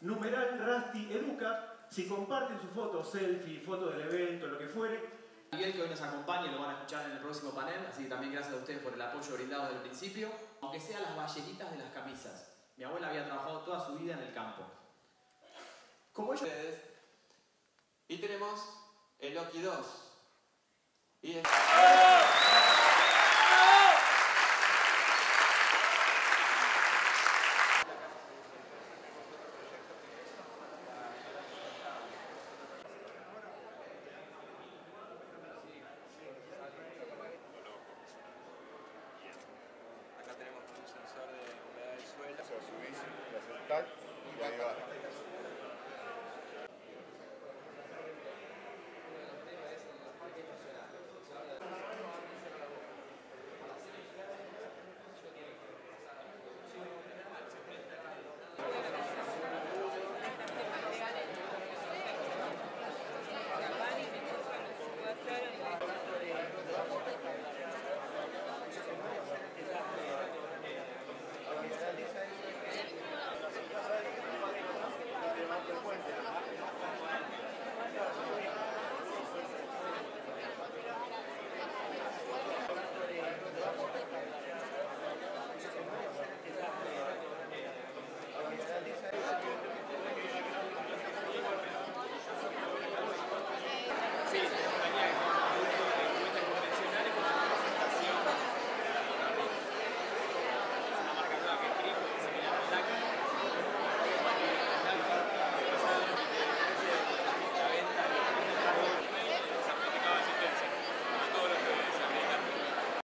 numeral Rasti Educa. Si comparten su foto, selfie, foto del evento, lo que fuere. Miguel, que hoy nos acompaña, lo van a escuchar en el próximo panel, así que también gracias a ustedes por el apoyo brindado desde el principio. Aunque sean las ballenitas de las camisas. Mi abuela había trabajado toda su vida en el campo. Como ellos... Y tenemos el Loki 2. Y